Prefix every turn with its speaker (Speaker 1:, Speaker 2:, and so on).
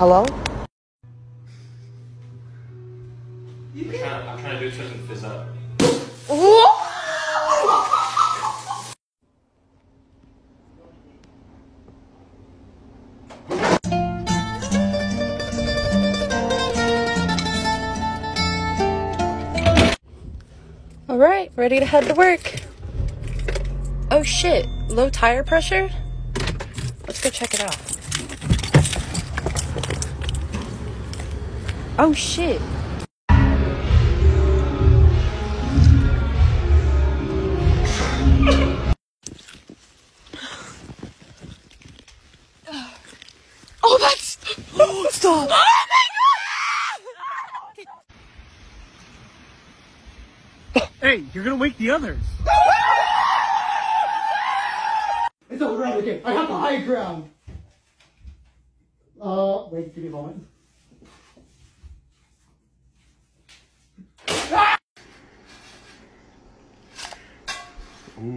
Speaker 1: Hello?
Speaker 2: I'm trying to do it so it doesn't fizz up.
Speaker 1: All right, ready to head to work. Oh shit, low tire pressure? Let's go check it out. Oh shit. Oh, that's... Oh, stop. Oh my god!
Speaker 3: Hey, you're gonna wake the others.
Speaker 4: It's all right, okay. I have the high ground. Wait, give me a moment.
Speaker 3: Ooh.